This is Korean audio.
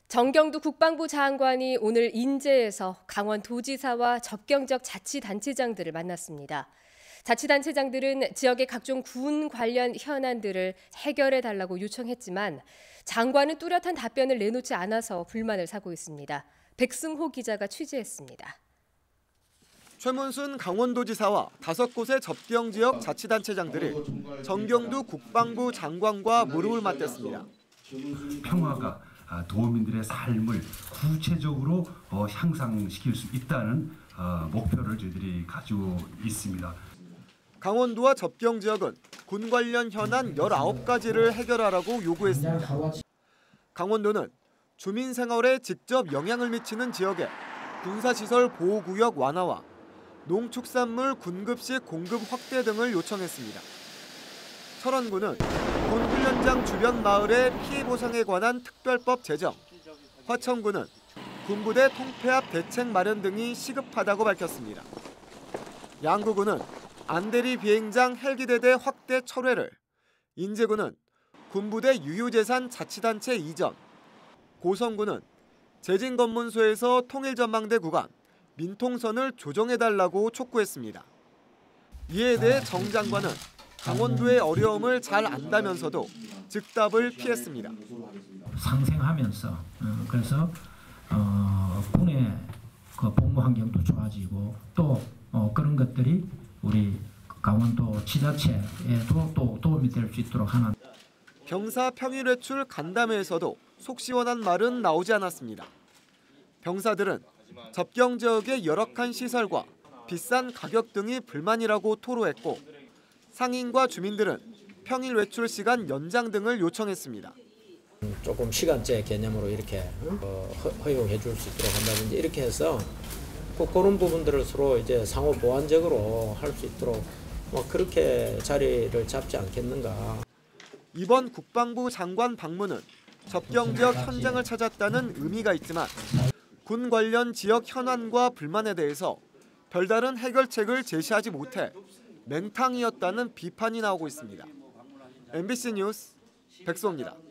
정경두 국방부 장관이 오늘 인제에서 강원도지사와 접경지역 자치단체장들을 만났습니다. 자치단체장들은 지역의 각종 군 관련 현안들을 해결해달라고 요청했지만 장관은 뚜렷한 답변을 내놓지 않아서 불만을 사고 있습니다. 백승호 기자가 취재했습니다. 최문순 강원도지사와 5곳의 접경지역 자치단체장들이 정경두 국방부 장관과 무릎을 맞댔습니다. 평화가 도민들의 삶을 구체적으로 향상시킬 수 있다는 목표를 저희들이 가지고 있습니다. 강원도와 접경지역은 군 관련 현안 19가지를 해결하라고 요구했습니다. 강원도는 주민 생활에 직접 영향을 미치는 지역의 군사시설 보호구역 완화와 농축산물 군급식 공급 확대 등을 요청했습니다. 철원군은 군 훈련장 주변 마을의 피해 보상에 관한 특별법 제정, 화천군은 군부대 통폐합 대책 마련 등이 시급하다고 밝혔습니다. 양구군은 안대리 비행장 헬기대대 확대 철회를, 인제군은 군부대 유유재산 자치단체 이전, 고성군은 재진검문소에서 통일전망대 구간, 민통선을 조정해달라고 촉구했습니다. 이에 대해 정 장관은 강원도의 어려움을 잘 안다면서도 즉답을 피했습니다. 상생하면서 그래서 군의 그 복무 환경도 좋아지고 또 그런 것들이 우리 강원도 지자체에도 또 도움이 될 수 있도록 하는. 병사 평일 외출 간담회에서도 속 시원한 말은 나오지 않았습니다. 병사들은 접경 지역의 열악한 시설과 비싼 가격 등이 불만이라고 토로했고 상인과 주민들은 평일 외출 시간 연장 등을 요청했습니다. 조금 시간제 개념으로 이렇게 허용해 줄 수 있도록 한다든지 이렇게 해서 그런 부분들을 서로 이제 상호 보완적으로 할 수 있도록 그렇게 자리를 잡지 않겠는가. 이번 국방부 장관 방문은 접경 지역 현장을 찾았다는 의미가 있지만 군 관련 지역 현안과 불만에 대해서 별다른 해결책을 제시하지 못해 맹탕이었다는 비판이 나오고 있습니다. MBC 뉴스 백소입니다.